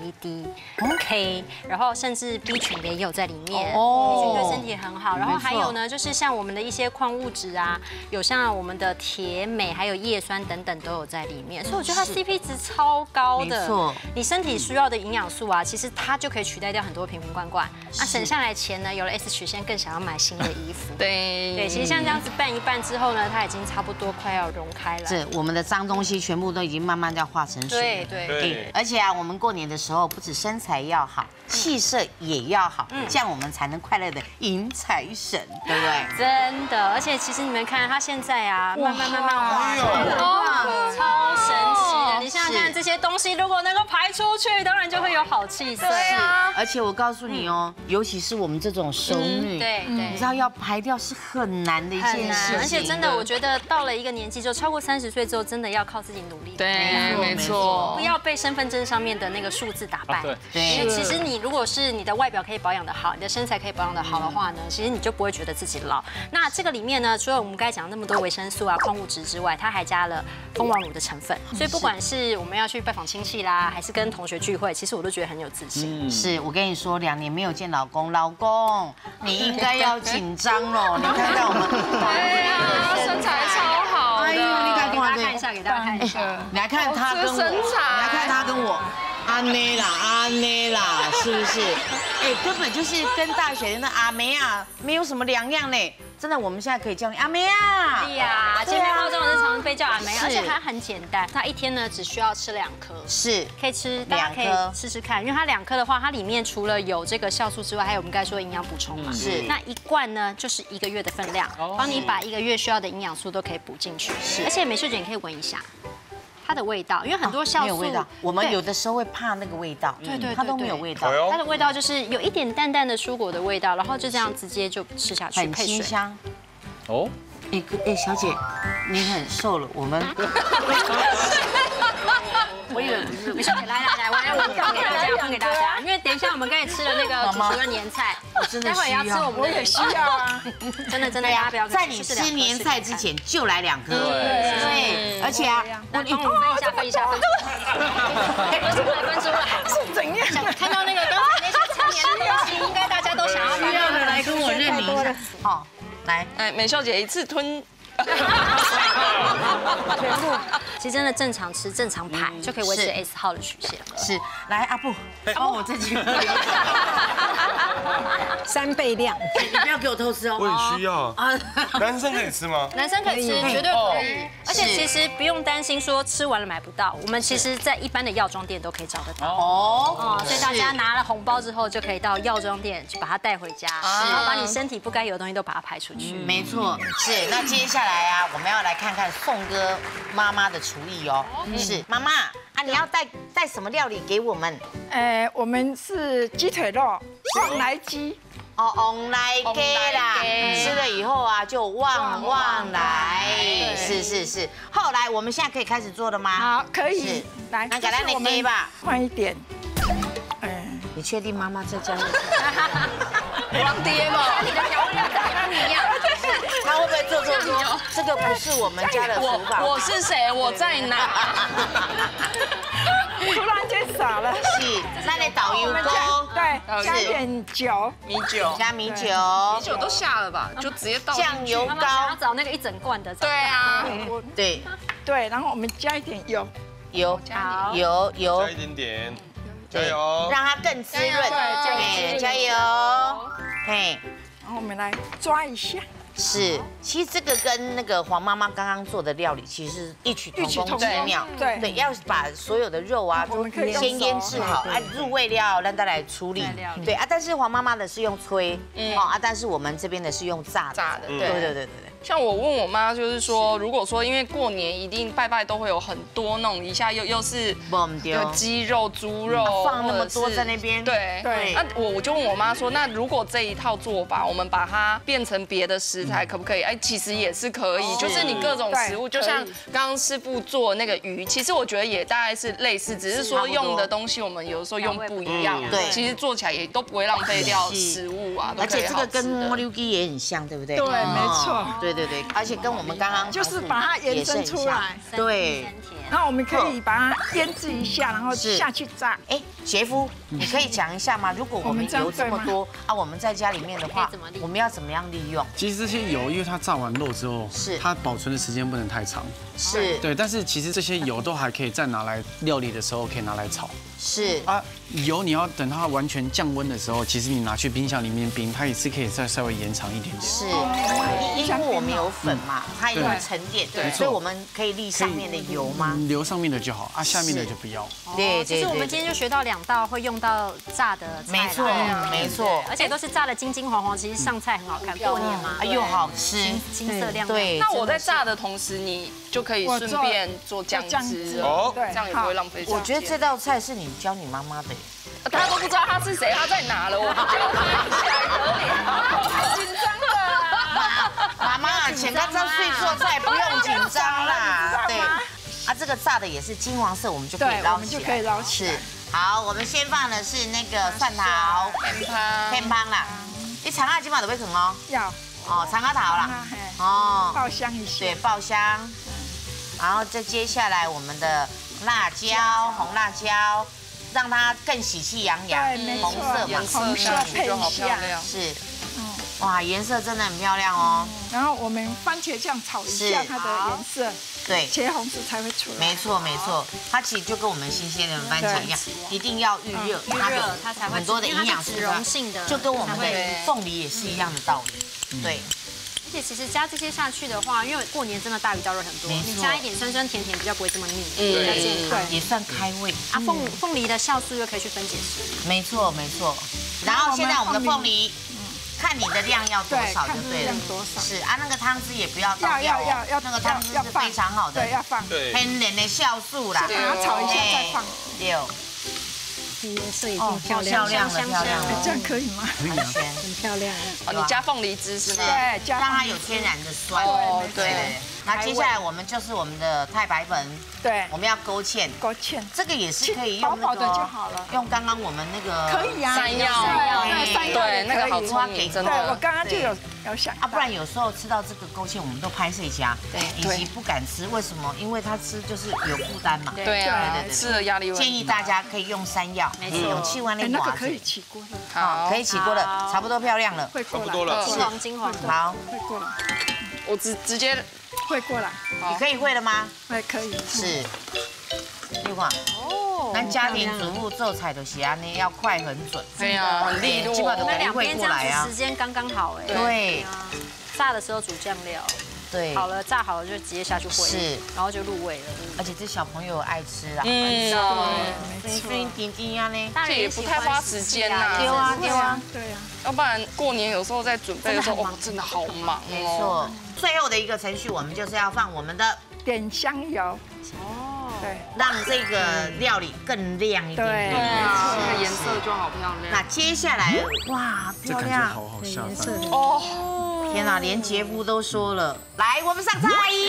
A、C、D、K， 然后甚至 B 群也有在里面， B 群对身体很好。然后还有呢，就是像我们的一些矿物质啊，有像我们的铁、镁，还有叶酸等等都有在里面，所以我觉得它 C P 值超高的。没错，你身体需要的营养素啊，其实它就可以取代掉很多瓶瓶罐罐。那省下来钱呢，有了 S 曲线，更想要买新的衣服。 对。 对，其实像这样子拌一拌之后呢，它已经差不多快要溶开了。 是，我们的脏东西全部都已经慢慢要化成水。 对对。 而且啊，我们过年的时候不止身材要好，气色也要好，这样我们才能快乐的迎财神，对不对？ 真的，而且其实你们看它现在啊，慢慢慢慢化哦，超神奇的。你想想看，这些东西如果能够排出去，当然就会有好气色。 对啊。而且我告诉你哦，尤其是我们这种熟女， 对对， 你知道要排掉是很难的一件事情， 而且真的，我觉得到了一个年纪，就超过三十岁之后，真的要靠自己努力。 对，没错， 不要被身份证上面的那个数字打败。对，因为其实你如果是你的外表可以保养的好，你的身材可以保养的好的话呢，其实你就不会觉得自己老。那这个里面呢，除了我们刚才讲那么多维生素啊、矿物质之外，它还加了蜂王乳的成分，所以不管是我们要去拜访亲戚啦，还是跟同学聚会，其实我都觉得很有自信。 是我跟你说，两年没有见老公，老公你应该要紧张喽，你看看我们。 对呀，身材超好。 哎呦，你看， 给大家看一下，给大家看一下。 你来看他跟我，你来看他跟我，阿妹啦，阿妹啦，是不是？哎，根本就是跟大学的阿妹啊没有什么两样呢。真的，我们现在可以叫你阿梅啊！ 对呀，姐妹花中我是常被叫阿梅，而且它很简单，它一天呢只需要吃两颗， 是可以吃，大家可以试试看，因为它两颗的话，它里面除了有这个酵素之外，还有我们刚才说的营养补充嘛，是。那一罐呢就是一个月的分量，帮你把一个月需要的营养素都可以补进去，而且美秀姐你可以闻一下。它的味道，因为很多酵素， 我们有的时候会怕那个味道， 对对， 它都没有味道。 它的味道就是有一点淡淡的蔬果的味道，然后就这样直接就吃下去， 很清香。 哦， 哎哎，小姐，你很瘦了，我们。我以为不是， 美秀姐，来来来，我来我分给大家，分给大家，因为等一下我们刚才吃了那个煮熟的年菜，待会要吃我们的， 我也需要啊， 真的真的，大家不要在你吃年菜之前就来两颗，对，而且啊， 那帮我们分一下，分一下，分出来，分出来， 是怎样？ 看到那个刚才那些成年的东西，应该大家都想要需要的来跟我认领一下，好，来， 哎，美秀姐一次吞。 全部，其实真的正常吃、正常排就可以维持 S 号的曲线。 是，来阿布，帮我这几个三倍量， 你不要给我偷吃哦。 我也需要啊。男生可以吃吗？ 男生可以吃，绝对可以。而且其实不用担心说吃完了买不到，我们其实在一般的药妆店都可以找得到。哦，所以大家拿了红包之后，就可以到药妆店去把它带回家，然后把你身体不该有的东西都把它排出去。 没错，是。那接下来。来啊，我们要来看看宋哥妈妈的厨艺哦。是妈妈啊，你要带带什么料理给我们？ 呃，我们是鸡腿肉，旺来鸡。 哦，旺来鸡啦，吃了以后啊，就旺旺来。是是是。后来我们现在可以开始做了吗？ 好，可以。来， 那给他那鸡吧， 换一点。 哎，你确定妈妈在家里？ 王爹吗？ 你的调味料跟你一样。 他会不会做做说这个不是我们家的厨房？ 我是谁？我在哪？ 突然间傻了。 是，那你导游锅， 对，加点酒， 米酒， 加米酒， 米酒都下了吧？就直接倒酱油膏， 要找那个一整罐的。 对啊， 对对，然后我们加一点油， 油，油油， 加一点点，加油， 让它更滋润。对，加油，嘿， 然后我们来抓一下。 是，其实这个跟那个黄妈妈刚刚做的料理其实是异曲同工之妙。对对，要把所有的肉啊都先腌制好，啊入味料让它来处理。对啊，但是黄妈妈的是用炊，哦啊，但是我们这边的是用炸的。炸的，对对对对对。 像我问我妈，就是说，如果说因为过年一定拜拜都会有很多那种一下又又是有鸡肉、猪肉， 放那么多在那边。 对对。那我我就问我妈说，那如果这一套做法，我们把它变成别的食材，可不可以？哎，其实也是可以，就是你各种食物，就像刚刚师傅做那个鱼，其实我觉得也大概是类似，只是说用的东西我们有的时候用不一样。对，其实做起来也都不会浪费掉食物啊， 而且这个跟摸溜鸡也很像，对不对？ 对，没错。 对对对，而且跟我们刚刚就是把它延伸出来。 对。 然后我们可以把它腌制一下，然后下去炸。 哎，杰夫，你可以讲一下吗？如果我们油这么多啊，我们在家里面的话，我们要怎么样利用？ 其实这些油，因为它炸完肉之后，是它保存的时间不能太长。 是。对， 但是其实这些油都还可以再拿来料理的时候可以拿来炒。 是。 啊，油你要等它完全降温的时候，其实你拿去冰箱里面冰，它也是可以再稍微延长一点点。 是。因为我们有粉嘛，它也会沉淀，所以我们可以沥上面的油吗？ 留上面的就好啊，下面的就不要。 对对。 其实我们今天就学到两道会用到炸的菜， 没错没错， 而且都是炸的金金黄黄，其实上菜很好看，过年嘛， 又好吃， 金色亮亮。 对。 那我在炸的同时，你就可以顺便做酱汁哦，这样也不会浪费。 我觉得这道菜是你教你妈妈的， 他都不知道他是谁，他在哪了，我不教他起来得了，紧张了。 妈妈，请他这岁做菜不用紧张啦，对。啊，这个炸的也是金黄色，我们就可以捞起来。我们就可以捞起来。 好，我们先放的是那个蒜头、 片汤、 片汤啦。你长啊，今晚都会啃哦。 要。 哦，长啊头啦。 哦。爆香一些。 对，爆香。然后再接下来我们的辣椒，红辣椒，让它更喜气洋洋，红色嘛， 红色配一下。 是。哇，颜色真的很漂亮哦。 然后我们番茄酱炒一下它的颜色， 对， 茄红色才会出来。 没错没错，它其实就跟我们新鲜的番茄一样，一定要预热， 预热它才会很多的营养脂溶性的， 就跟我们的凤梨也是一样的道理。对。 而且其实加这些下去的话，因为过年真的大鱼大肉很多，你加一点酸酸甜甜，比较不会这么腻，比较健康， 也算开胃。 啊，凤凤梨的酵素又可以去分解食物。 没错没错。然后现在我们的凤梨。看你的量要多少就对了，是啊，那个汤汁也不要倒掉哦，那个汤汁是非常好的， 对，要放， 天然的酵素啦， 把它炒一下再放。 六， 颜色已经漂亮了，漂亮了， 这样可以吗？ 很漂亮。 哦，你加凤梨汁是吗？ 对， 让它有天然的酸。 哦，对。 那接下来我们就是我们的太白粉， 对， 我们要勾芡， 勾芡， 这个也是可以用那个就好了， 用刚刚我们那个可以啊， 山药， 对， 那个好聪明，真的。 对，我刚刚就有有想啊，不然有时候吃到这个勾芡，我们都拍碎家，对，以及不敢吃，为什么？因为他吃就是有负担嘛， 对啊，吃了压力。 建议大家可以用山药， 没错， 用气完那那个可以起锅了， 好，可以起锅了，差不多漂亮了， 会过来，了， 金黄金黄， 好， 会过来， 我直直接。 会过来， 你可以会了吗？ 会可以。 是。你看，哦，咱家庭主妇做菜都是安尼，要快很准。 对啊，很利落。 基本都那两会过来啊。 时间刚刚好哎。 对。 炸的时候煮酱料。 对。 好了，炸好了就直接下去烩。 是。 然后就入味了。 而且这小朋友爱吃啦。 嗯。 对。所以点点啊呢， 这也不太花时间呐。 丢啊丢啊。 对啊。 要不然过年有时候在准备的时候，哇，真的好忙哦。 没错。最后的一个程序，我们就是要放我们的点香油。哦。对。 让这个料理更亮一点点。 对。这个颜色就好漂亮。 那接下来，哇，漂亮。 好好下饭哦。天哪，连杰夫都说了，来，我们上菜。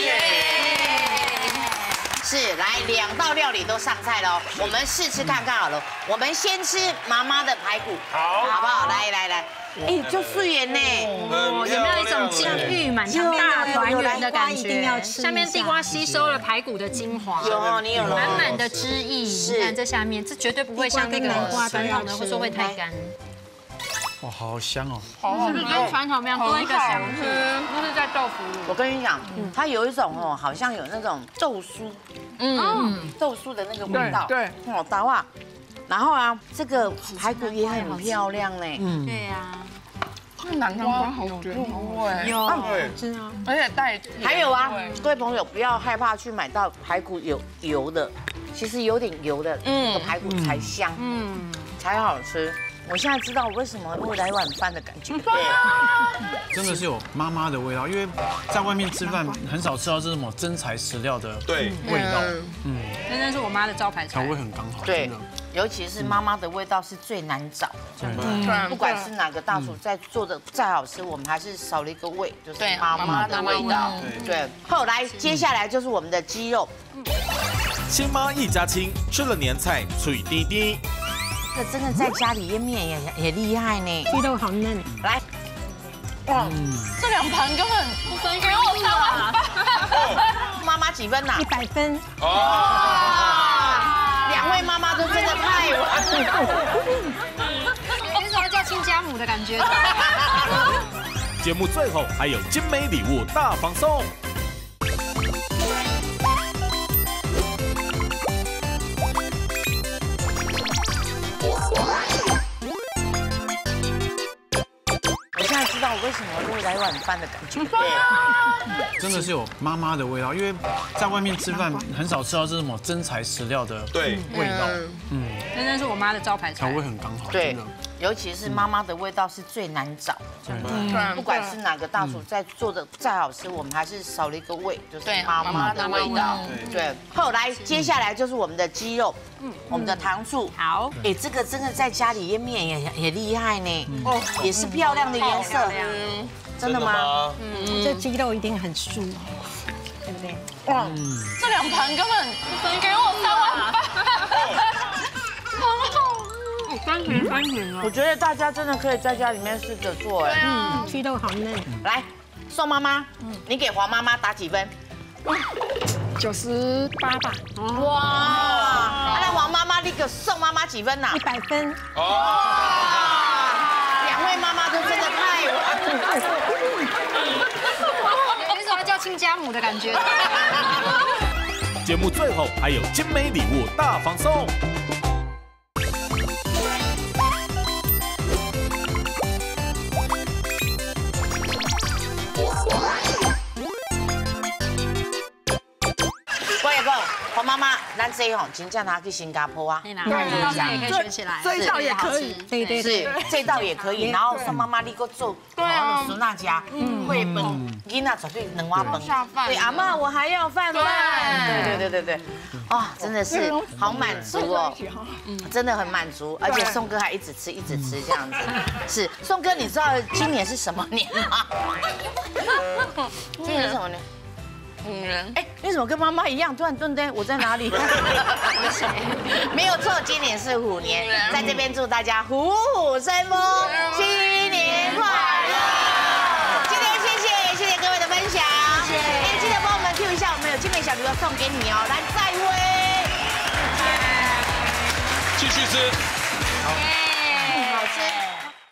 是，来两道料理都上菜了，我们试吃看看好了。我们先吃妈妈的排骨， 好， 好不好？来来来，哎，就素颜呢， 有没有一种金玉满堂、大团圆的感觉？下面地瓜吸收了排骨的精华， 有，你有满满的汁液。你看这下面，这绝对不会像那个传统的，会说会太干。 哇，好香哦！ 是不是跟传统一样多一个香气？都是在豆腐里。 我跟你讲，它有一种哦，好像有那种豆酥，嗯，豆酥的那个味道， 对， 好搭哇。然后啊，这个排骨也很漂亮呢， 嗯，对呀。 南瓜好入味， 有， 真的， 而且带还有啊，各位朋友不要害怕去买到排骨有油的，其实有点油的，嗯，排骨才香，嗯，才好吃。 我现在知道为什么会来碗饭的感觉。 真的是有妈妈的味道，因为在外面吃饭很少吃到这种真材实料的对味道。嗯， 真的是我妈的招牌菜， 调味很刚好。 对，尤其是妈妈的味道是最难找，真的。不管是哪个大厨在做的再好吃，我们还是少了一个味，就是妈妈的味道。对，后来接下来就是我们的鸡肉。 亲妈一家亲，吃了年菜脆滴滴。 这真的在家里腌面也也厉害呢， 鸡肉好嫩。 来， 哇，这两盘根本不分给我三碗饭。 妈妈几分呐？ 一百分。 哇，两位妈妈都真的太完了。 有一种叫亲家母的感觉。 节目最后还有精美礼物大放送。 我现在知道我为什么会来碗饭的感觉。 真的是有妈妈的味道，因为在外面吃饭很少吃到这种真材实料的对味道。嗯， 真的是我妈的招牌菜， 调味很刚好。 对，尤其是妈妈的味道是最难找，真的。不管是哪个大厨在做的再好吃，我们还是少了一个味，就是妈妈的味道。对，后来接下来就是我们的鸡肉，嗯，我们的糖醋。 好， 哎，这个真的在家里腌面也也厉害呢，哦，也是漂亮的颜色。真的吗？ 嗯，这鸡肉一定很酥，对不对？ 哇，这两盘根本不分给我三碗饭。很好， 酸甜酸甜我觉得大家真的可以在家里面试着做，哎， 嗯，鸡肉好嫩。 来，宋妈妈，你给黄妈妈打几分？ 九十八吧。 哇，那黄妈妈你给宋妈妈几分呐？ 一百分。 哇，两位妈妈都真的太完了。 有一种叫亲家母的感觉。 节目最后还有精美礼物大放送。 我也讲，黄妈妈，咱这吼真正拿去新加坡啊， 对啦，也可以学起来， 这一道也可以， 对对是这道也可以。然后宋妈妈你给我做好的苏娜家绘本，囡仔绝对能挖本。对，阿嬷我还要饭饭。对对对对对，啊，真的是好满足哦，真的很满足，而且宋哥还一直吃一直吃这样子。是，宋哥，你知道今年是什么年吗？今年是什么年？ 女人， 哎，你怎么跟妈妈一样突然顿顿？我在哪里？没有错，今年是虎年，在这边祝大家虎虎生风，新年快乐！今天谢谢谢谢各位的分享，也记得帮我们 Q 一下，我们有精美小礼物送给你哦，来再会， 继续吃。 好。